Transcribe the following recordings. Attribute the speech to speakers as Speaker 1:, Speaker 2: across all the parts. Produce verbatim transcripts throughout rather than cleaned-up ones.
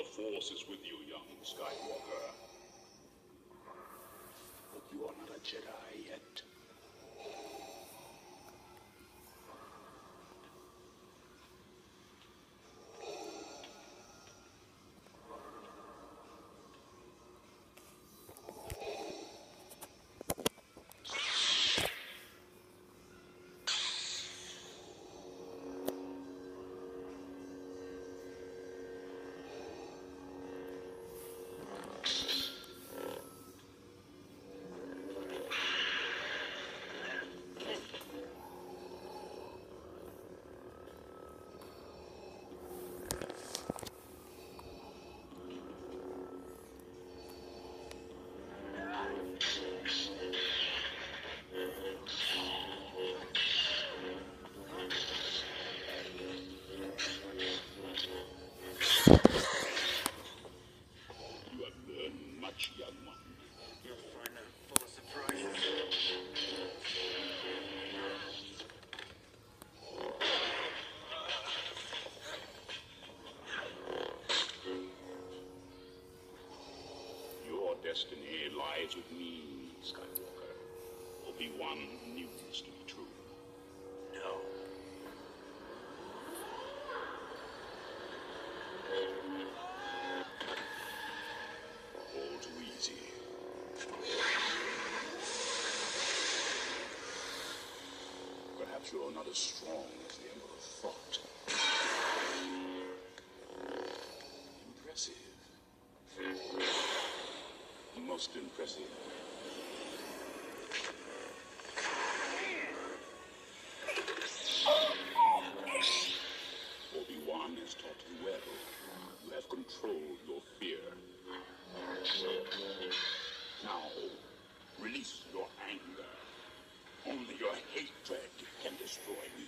Speaker 1: The Force is with you, young Skywalker. But you are not a Jedi yet. Destiny lies with me, Skywalker. Obi-Wan knew this to be true. No. All too easy. Perhaps you're not as strong as the Emperor thought. Impressive. Most impressive. Obi-Wan has taught you well. You have controlled your fear. Now, release your anger. Only your hatred can destroy me.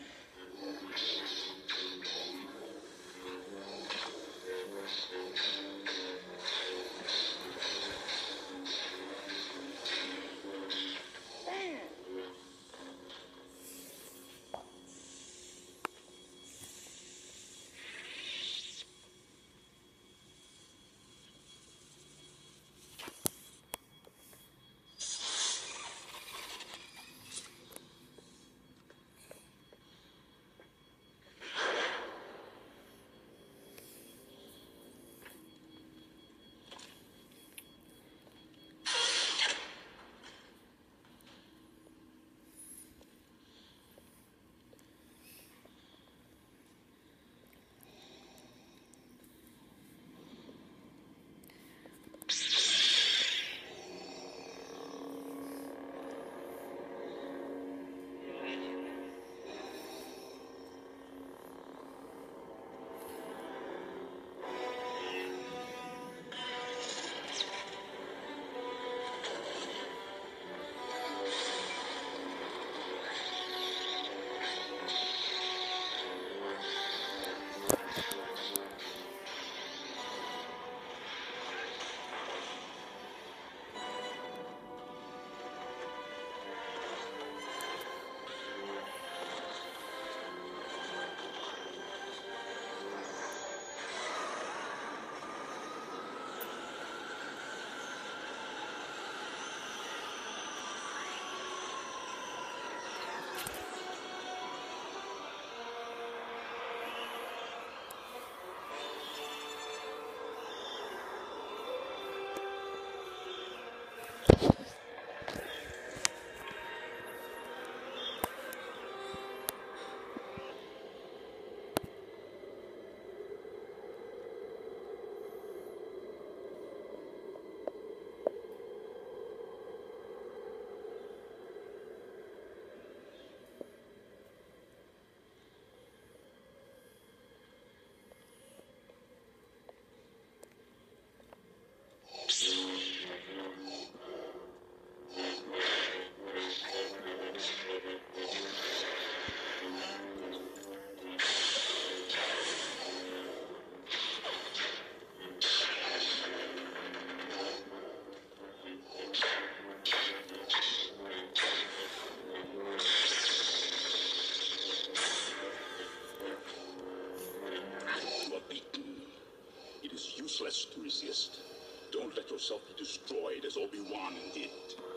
Speaker 1: useless to resist. Don't let yourself be destroyed as Obi-Wan did.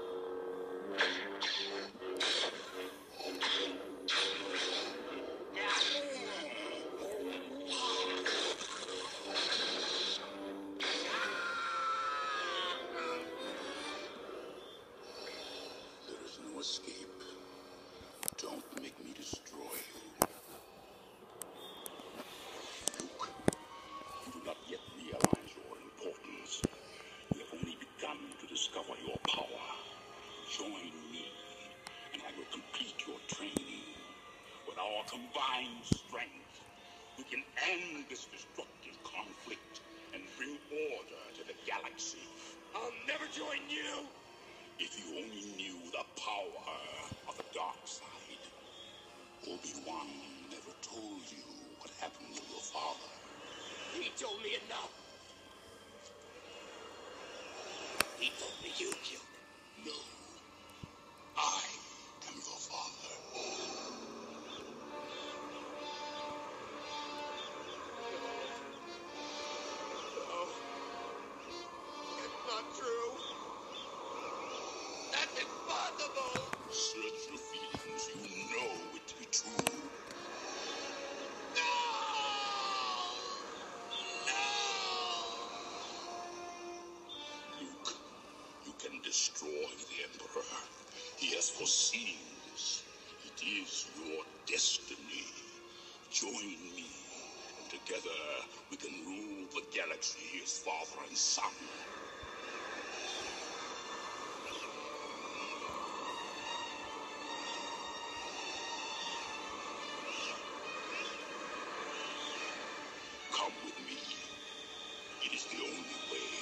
Speaker 1: There is no escape. Don't make me destroy you. Luke, you do not yet realize your importance. You have only begun to discover your power. Join me, and I will complete your training. With our combined strength, we can end this destructive conflict and bring order to the galaxy. I'll never join you! If you only knew the power of the dark side. Obi-Wan never told you what happened to your father. He told me enough. He told me you killed him. No. I am your father. No. It's not true. That's impossible. Search your feelings. You know it to be true. No! No! Luke, you can destroy the Emperor. He has foreseen this. It is your destiny. Join me, and together we can rule the galaxy as father and son. Come with me. It is the only way.